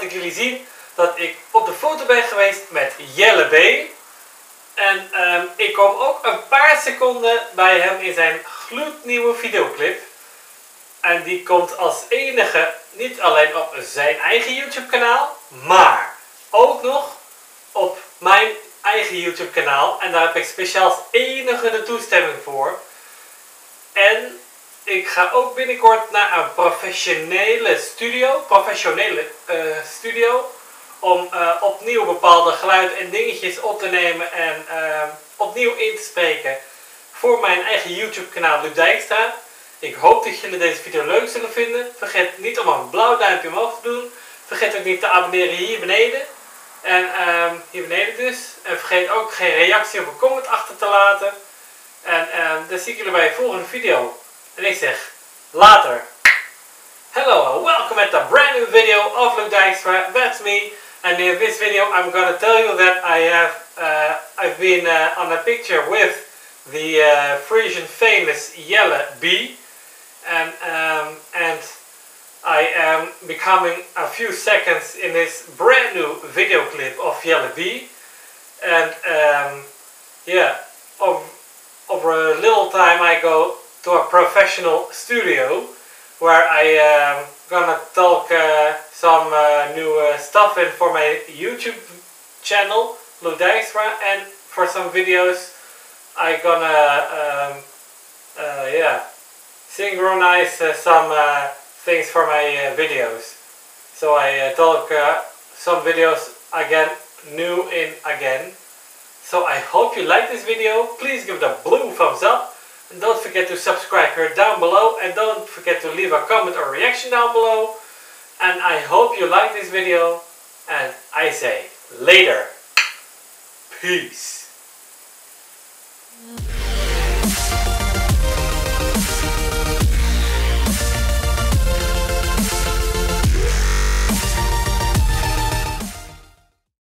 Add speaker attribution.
Speaker 1: ik jullie zien dat ik op de foto ben geweest met Jelle B. En ik kom ook een paar seconden bij hem in zijn gloednieuwe videoclip. En die komt als enige niet alleen op zijn eigen YouTube kanaal, maar ook nog op mijn eigen YouTube kanaal. En daar heb ik speciaal als enige de toestemming voor. En ik ga ook binnenkort naar een professionele studio om opnieuw bepaalde geluiden en dingetjes op te nemen en opnieuw in te spreken voor mijn eigen YouTube kanaal Luc Dijkstra. Ik hoop dat jullie deze video leuk zullen vinden. Vergeet niet om een blauw duimpje omhoog te doen. Vergeet ook niet te abonneren hier beneden. En hier beneden dus. En vergeet ook geen reactie of een comment achter te laten. En dan zie ik jullie bij de volgende video. En ik zeg later. Hello and welcome at a brand new video of Luc Dijkstra. That's me. And in this video I'm gonna tell you that I've been on a picture with the Frisian famous Jelle B. And I am becoming a few seconds in this brand new video clip of Jelle B. And yeah, over a little time I go to a professional studio where I am gonna talk some new stuff in for my YouTube channel, Luc Dijkstra, and for some videos I gonna yeah, synchronize some things for my videos. So I talk some videos again, new in again. So I hope you like this video. Please give it a blue thumbs up. And don't forget to subscribe here down below. And don't forget to leave a comment or reaction down below. And I hope you like this video. And I say later. Peace.